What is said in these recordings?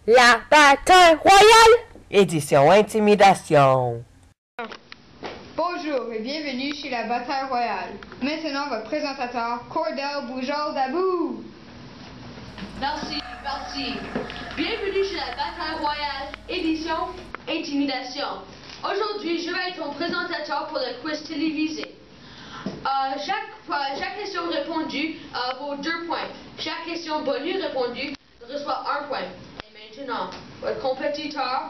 La bataille royale. Édition Intimidation. Bonjour et bienvenue chez la bataille royale. Maintenant votre présentateur, Bujald à vous. Merci. Bienvenue chez la bataille royale, édition Intimidation. Aujourd'hui, je vais être ton présentateur pour le quiz télévisé. Chaque question répondue vaut 2 points. Chaque question bonus répondue reçoit 1 point. Et maintenant, votre compétiteur,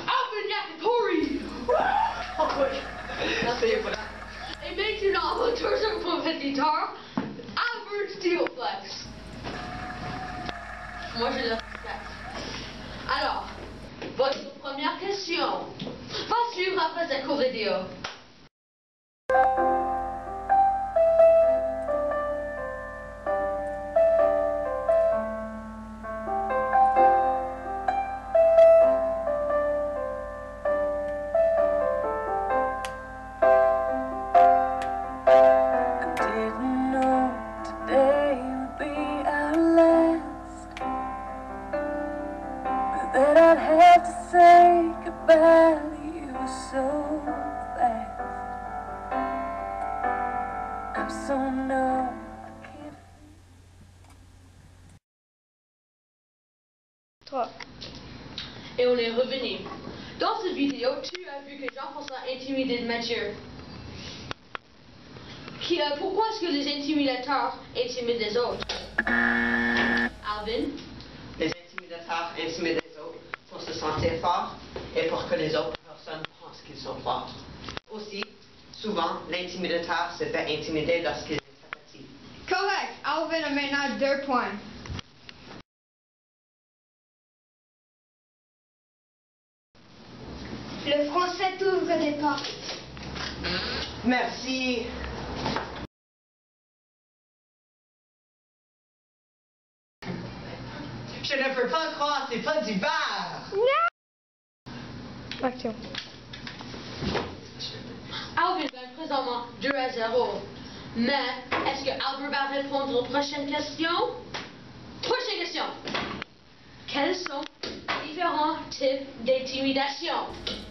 Et maintenant, votre deuxième compétiteur, Steelflex. Moi, je le respecte. Alors, votre première question va suivre après cette courte vidéo. That I'd have to say goodbye to you so fast. I'm so numb, I can't. 3. Et on est revenu. Dans cette vidéo, tu as vu que Jean-François a intimidé Mathieu. Pourquoi est-ce que les intimidateurs intimident les autres? Alvin? Les intimidateurs intimident les autres pour se sentir forts et pour que les autres personnes pensent qu'ils sont forts. Aussi, souvent, l'intimidateur se fait intimider lorsqu'il est sympathique. Correct. Alvin a maintenant 2 points. Le français t'ouvre des portes. Merci. Je ne peux pas croire, c'est pas du bar. Action. Albert gagne présentement 2-0. Mais, est-ce que Albert va répondre aux prochaines questions? Prochaine question. Quels sont les différents types d'intimidation?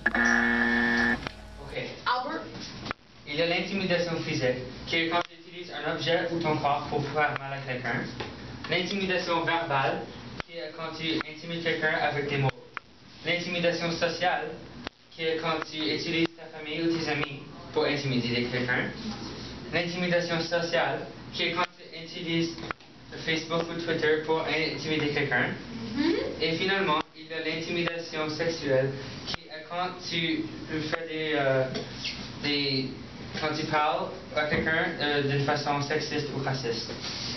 Ok. Albert? Il y a l'intimidation physique, qui est quand tu utilises un objet ou ton corps pour faire mal à quelqu'un. L'intimidation verbale, qui est quand tu intimides quelqu'un avec des mots. L'intimidation sociale, qui est quand tu utilises ta famille ou tes amis pour intimider quelqu'un. L'intimidation sociale, qui est quand tu utilises Facebook ou Twitter pour intimider quelqu'un. Et finalement, il y a l'intimidation sexuelle, qui est quand tu fais quand tu parles à quelqu'un d'une façon sexiste ou raciste.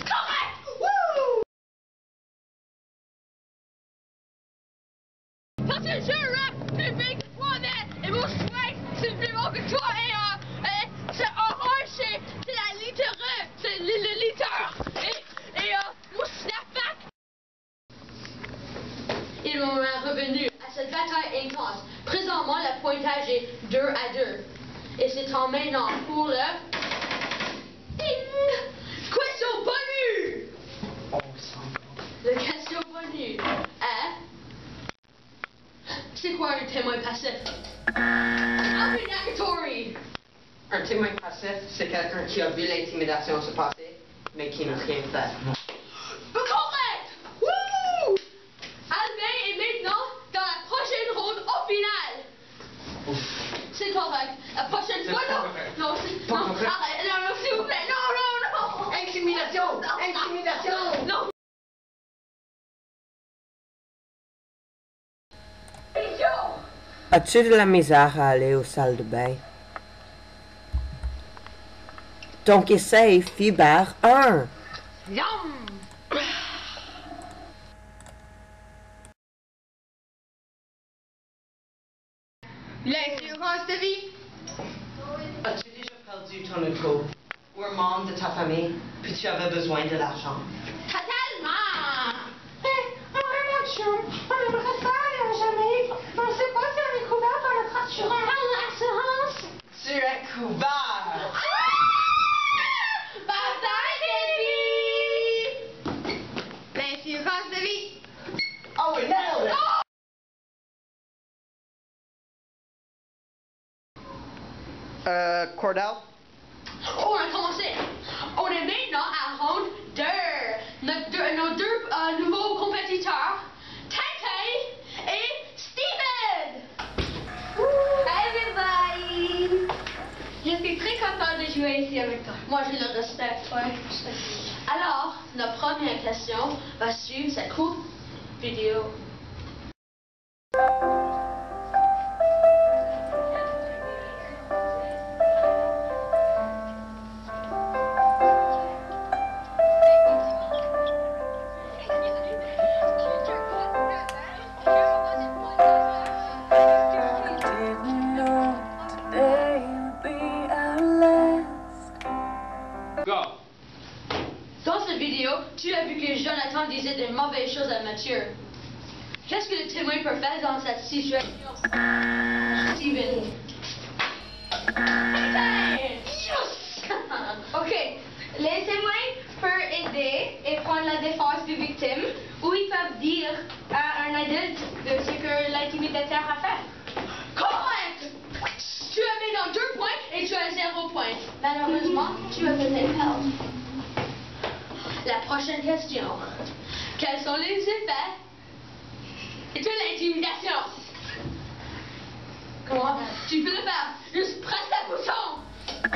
Parce que je rappe public moi-même et mon swag c'est plus long que toi et c'est orange, c'est la littéraire, c'est le litter et mon snapback. Ils m'ont revenu à cette bataille intense. Présentement, le pointage est 2-2. Et c'est en maintenant pour le ding! Question bonus! La question bonus est: c'est quoi un témoin passif? Accusatory! Un témoin passif, c'est quelqu'un qui a vu l'intimidation se passer, mais qui n'a rien fait. Correct! Woo! Albin est maintenant dans la prochaine ronde au final. C'est correct. La prochaine fois, non, arrête, non, s'il vous plaît, non. Intimidation! Intimidation! Non. As-tu de la misère à aller aux salles de bain? Donc essaye Fiber 1. Yum! L'assurance de vie. As-tu déjà perdu ton auto ou un membre de ta famille, puis tu avais besoin de l'argent? Totalement! Mon chum, on aimerait ça aller en Jamaïque, mais on sait pas si on est couvert par notre assurance. Par l'assurance? Tu es couvert! Bataille de vie! L'assurance de vie. Oh, we nailed it! Cordell? Oh, on a commencé. On est maintenant à round 2. Nos deux nouveaux compétiteurs, Tintin et Steven. Hi everybody! Je suis très contente de jouer ici avec toi. Moi, je le respecte. Ouais. Alors, notre première question va suivre cette courte vidéo. Dans cette vidéo, tu as vu que Jonathan disait de mauvaises choses à Mathieu. Qu'est-ce que le témoin peut faire dans cette situation? Steven. Yes! Ok, les témoins peuvent aider et prendre la défense du victime ou ils peuvent dire à un adulte de ce que l'intimidateur a fait. Correct! Tu as maintenant 2 points et tu as 0 point. Malheureusement, tu vas peut-être perdre. La prochaine question. Quels sont les effets de l'intimidation? Comment? Tu peux le faire. Juste presse le bouton.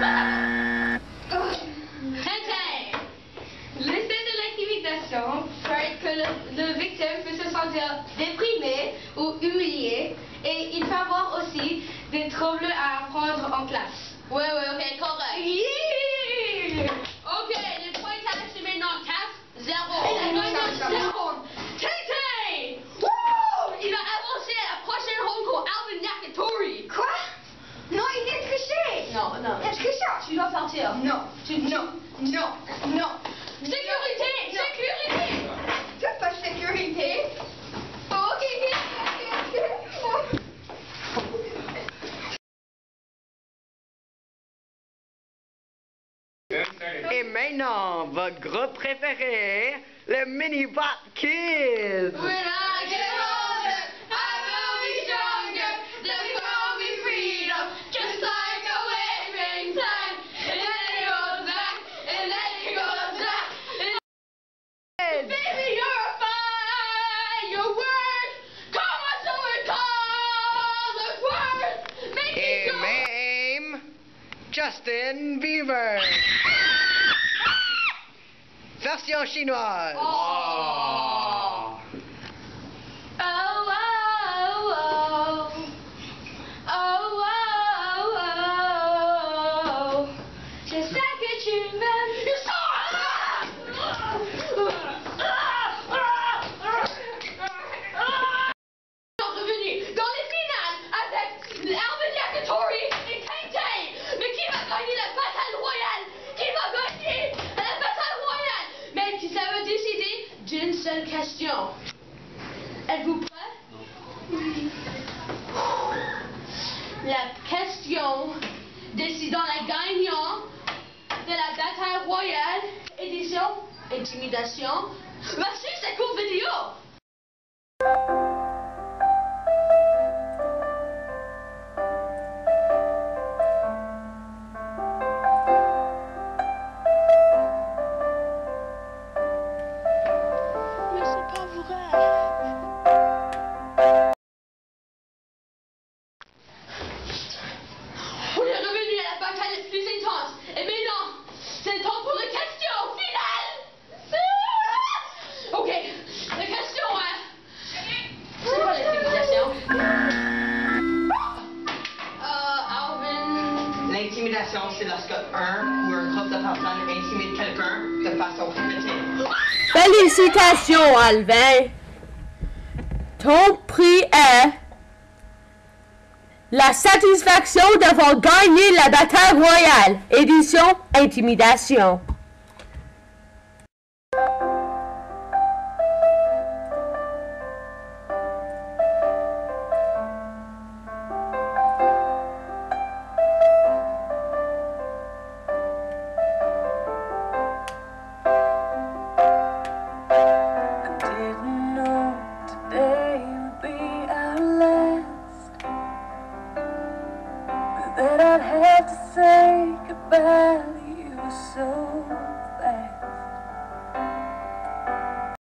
Tintin. L'effet de l'intimidation peut être que le victime peut se sentir déprimé ou humilié et il peut avoir aussi des troubles à apprendre en classe. Ouais, ok, correct. Yeah! Ok, les pointages, c'est maintenant 4-0. Tintin! Woo! Il va avancer à la prochaine ronde contre Alvin Nakatori. Quoi? Non, il est triché! Non. Il est tricheur! Tu dois partir. Non, non. Sécurité! C'est pas sécurité. Ok. Et maintenant, votre groupe préféré, le mini-bot Kids. When I get older, I will be stronger. There's gonna be freedom, just like a waving time. And then it goes back, and then it goes back. Baby, you're fine. Your words, come on, so it colors words. Make Et it go. même Justin Bieber. Version chinoise. Oh. Je sais que tu m'aimes. Revenu dans les finales avec Alvin Nakatori et Tintin. Mais qui va gagner la bataille royale? Qui va gagner la bataille royale? Mais qui ça va décider d'une seule question. Êtes-vous prêts? Oui. La question décidant la gagnante de la bataille royale, édition Intimidation, va suivre cette courte vidéo. Mais c'est pas vrai. On est revenu à la bataille la plus intense. Et maintenant, c'est le temps pour la question finale. Ok, la question est... C'est quoi l'intimidation? Alvin... L'intimidation, c'est lorsque un ou un groupe de personnes intimide quelqu'un de façon répétée. Félicitations, Alvin. Ton prix est la satisfaction d'avoir gagné la bataille royale. Édition Intimidation. that I'd have have to say goodbye to you so